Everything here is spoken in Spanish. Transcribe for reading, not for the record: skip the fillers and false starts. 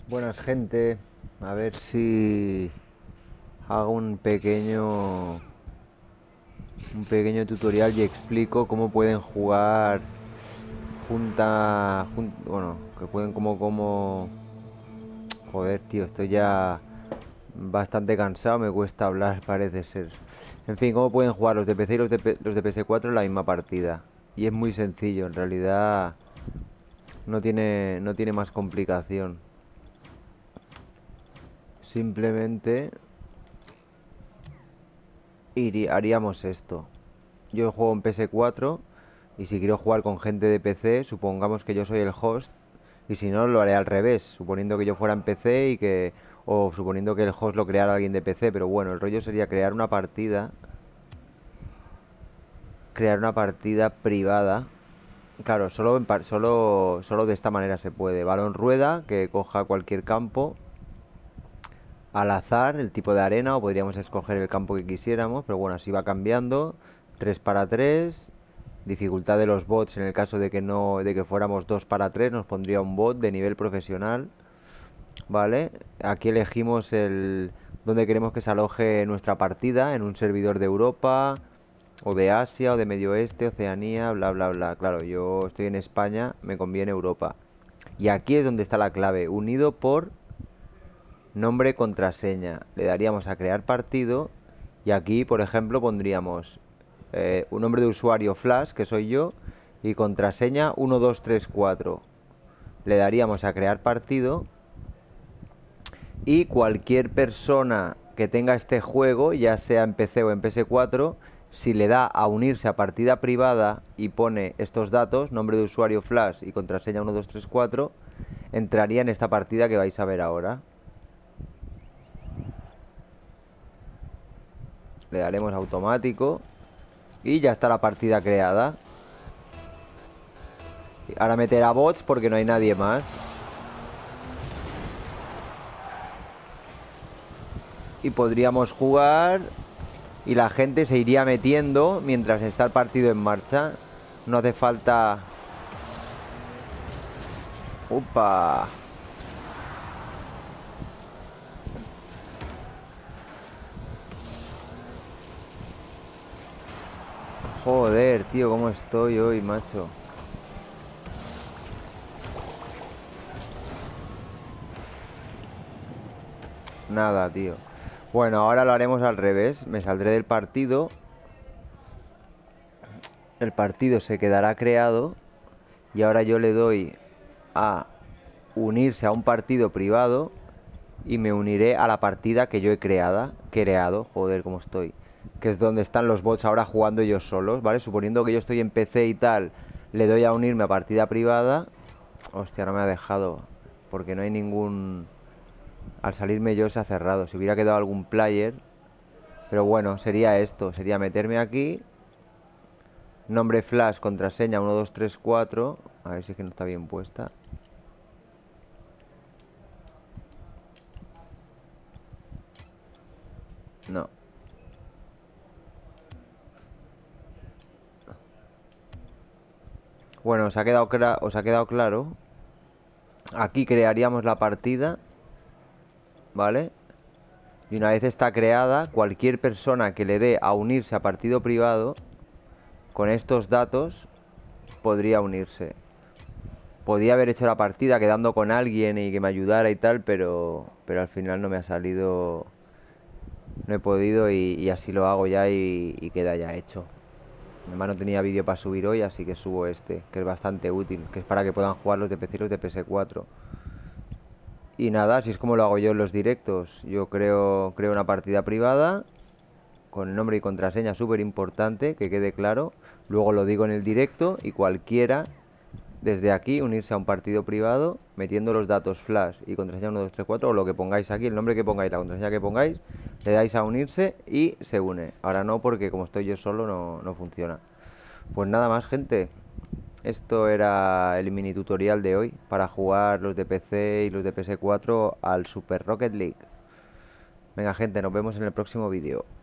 Buenas gente, a ver si hago un pequeño tutorial y explico cómo pueden jugar bueno, que pueden joder, tío, estoy ya bastante cansado, me cuesta hablar, parece ser. En fin, cómo pueden jugar los de PC y los de PS4 en la misma partida. Y es muy sencillo, en realidad no tiene más complicación. Simplemente haríamos esto. Yo juego en PS4 y si quiero jugar con gente de PC, supongamos que yo soy el host y si no lo haré al revés, suponiendo que yo fuera en PC o suponiendo que el host lo creara alguien de PC, pero bueno, el rollo sería crear una partida privada. Claro, solo de esta manera se puede. Balón rueda, que coja cualquier campo al azar, el tipo de arena, o podríamos escoger el campo que quisiéramos, pero bueno, así va cambiando. 3 para 3. Dificultad de los bots en el caso de que no, de que fuéramos 2 para 3 nos pondría un bot de nivel profesional, ¿vale? Aquí elegimos el donde queremos que se aloje nuestra partida, en un servidor de Europa o de Asia o de Medio Oeste, Oceanía, bla bla bla. Claro, yo estoy en España, me conviene Europa. Y aquí es donde está la clave, unido por nombre, contraseña. Le daríamos a crear partido y aquí, por ejemplo, pondríamos un nombre de usuario Flash, que soy yo, y contraseña 1234. Le daríamos a crear partido y cualquier persona que tenga este juego, ya sea en PC o en PS4, si le da a unirse a partida privada y pone estos datos, nombre de usuario Flash y contraseña 1234, entraría en esta partida que vais a ver ahora. Le daremos automático y ya está la partida creada. Ahora meterá bots porque no hay nadie más. Y podríamos jugar y la gente se iría metiendo mientras está el partido en marcha. No hace falta... ¡Upa! Joder, tío, cómo estoy hoy, macho. Nada, tío. Bueno, ahora lo haremos al revés. Me saldré del partido. El partido se quedará creado. Y ahora yo le doy a unirse a un partido privado. Y me uniré a la partida que yo creado, joder, cómo estoy, que es donde están los bots ahora jugando ellos solos, ¿vale? Suponiendo que yo estoy en PC y tal, le doy a unirme a partida privada. Hostia, no me ha dejado, porque no hay ningún... Al salirme yo se ha cerrado, si hubiera quedado algún player. Pero bueno, sería esto, sería meterme aquí, nombre Flash, contraseña 1234, a ver si es que no está bien puesta. No. Bueno, os ha quedado claro. Aquí crearíamos la partida, ¿vale? Y una vez está creada, cualquier persona que le dé a unirse a partido privado, con estos datos, podría unirse. Podía haber hecho la partida quedando con alguien y que me ayudara y tal, pero al final no me ha salido, no he podido y así lo hago ya y queda ya hecho. Además no tenía vídeo para subir hoy, así que subo este, que es bastante útil, que es para que puedan jugar los de PC y los de PS4. Y nada, así es como lo hago yo en los directos. Yo creo una partida privada con nombre y contraseña súper importante, que quede claro. Luego lo digo en el directo y cualquiera desde aquí unirse a un partido privado metiendo los datos flash y contraseña 1234 o lo que pongáis aquí, el nombre que pongáis, la contraseña que pongáis, le dais a unirse y se une. Ahora no, porque como estoy yo solo no funciona. Pues nada más, gente. Esto era el mini tutorial de hoy para jugar los de PC y los de PS4 al Super Rocket League. Venga, gente, nos vemos en el próximo vídeo.